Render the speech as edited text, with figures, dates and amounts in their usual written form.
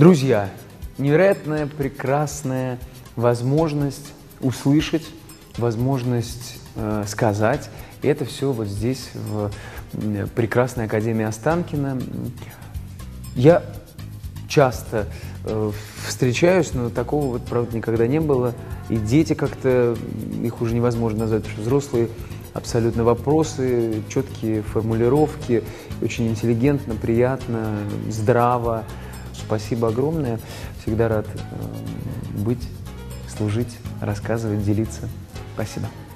Друзья, невероятная, прекрасная возможность услышать, возможность сказать. И это все вот здесь, в прекрасной Академии Останкино. Я часто встречаюсь, но такого вот, правда, никогда не было. И дети как-то, их уже невозможно назвать, потому что взрослые абсолютно вопросы, четкие формулировки, очень интеллигентно, приятно, здраво. Спасибо огромное. Всегда рад быть, служить, рассказывать, делиться. Спасибо.